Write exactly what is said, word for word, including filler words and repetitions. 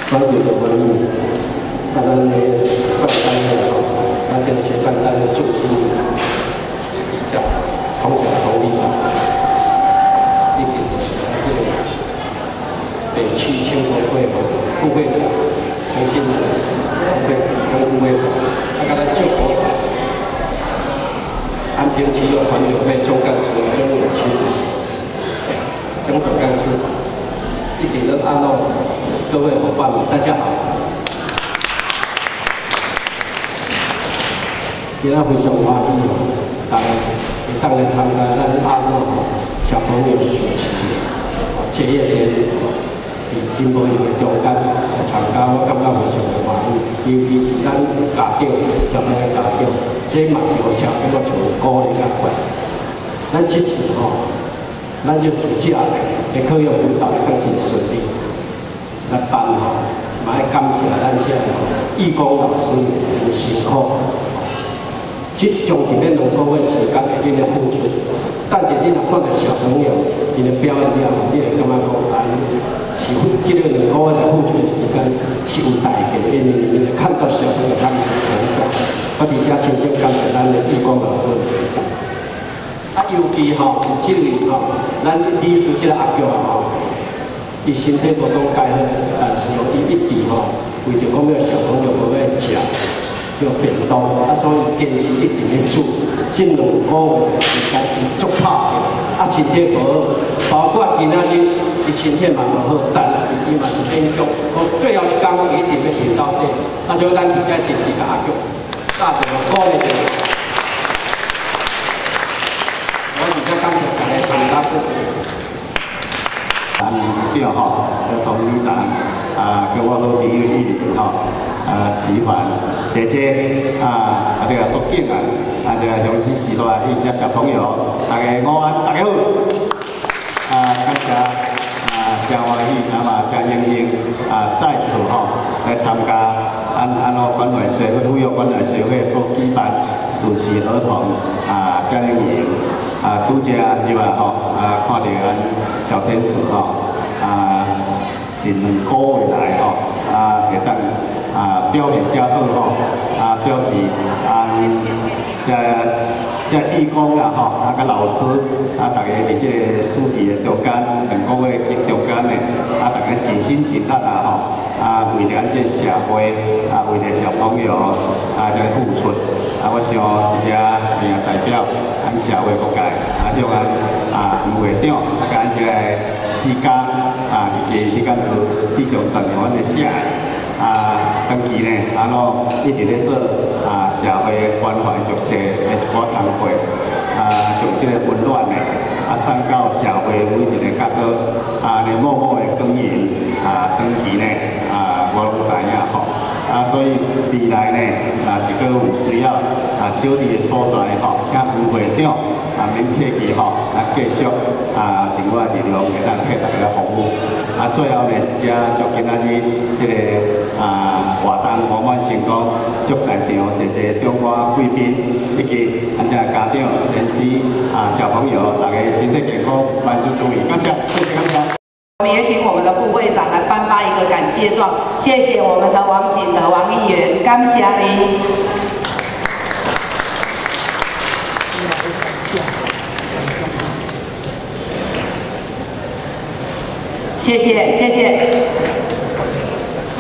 咱就做文艺，啊，咱的办单的吼，咱这个协办单的主席李长，洪小同李长，一定这个北区青委会副会长陈新仁副会长跟副会长，啊，甲咱祝福。 安平区有团友会总干事曾永清、曾总干事，一体的安乐，各位伙伴们，大家好。今仔非常欢喜哦，大家会当来参加咱安乐小朋友暑期结业典礼，伫金宝营的中间来参加，我感觉非常的欢喜，尤其是咱家长、小朋友家长。 这嘛是互小朋友就鼓励甲款。咱即次吼，咱就暑假的课业辅导会更真顺利。来办吼，嘛要感谢咱这义工老师真辛苦。即将近咧两个月时间会紧咧付出，但是你若看到小朋友伊的表演了，你会感觉讲啊，是即个两个月来付出的时间是有代价，因为你会看到小朋友他们的成长。 我伫遮真正感谢咱的义工老师，啊，尤其吼有即位吼，咱理事即个阿菊啊吼，伊身体无讲介好，但是吼伊一直吼为着讲要小朋友无要食，要便当，啊，所以坚持一定要做。这两个月时间伊足拍的，啊，身体无好，包括今仔日伊身体嘛无好，但是伊嘛是勉强，我最后一工伊一定要练到底，啊，所以咱伫遮是是甲阿菊。 大家鼓励者，我而家感谢大家参加，谢谢。咱对吼，要同理长啊，跟我好朋友伊哩吼，啊，齐凡姐姐啊，啊，对啊，苏景啊，啊，对啊，雄狮时代伊只小朋友，大家午安，大家好。啊，感谢啊，真欢喜，啊嘛，真荣幸啊，再次吼来参加。 安安乐关怀协会、妇幼关怀协会所举办暑期儿童啊夏令营啊，拄则入啊吼啊，看到咱小天使吼啊，伫两个月来吼啊，会当啊表现遮好吼啊，表示啊，遮遮义工啦吼啊，甲老师啊，大家伫即个暑期的中间两个月中间呢，啊，大家尽心尽力啊吼。 啊，为了咱这社会，啊，为了小朋友，啊，在付出，啊，我想一只也代表咱社会各界，啊，向咱啊吴会长，啊，甲咱这个志刚，啊，以及迄间是非常赞扬阮的社会，啊，长期呢，啊咯一直咧做啊社会关怀弱势的一个工作，啊，将这个温暖呢，啊，送到社会每一个角落，啊，咧默默的耕耘，啊，长期呢。 啊，我拢知影吼，啊，所以未来呢，若是阁有需要啊小弟的所在吼，请吴会长啊免客气吼，啊继续啊尽我的力量，会当替大家服务。啊，最后呢，一只祝今仔日这个啊活动圆满成功，祝在场一个中华贵宾以及咱这家长、先生啊小朋友，大家身体健康，万事如意。感谢，谢谢，感谢。 我们也请我们的副会长来颁发一个感谢状，谢谢我们的王景德王议员，感谢你。谢谢，谢谢。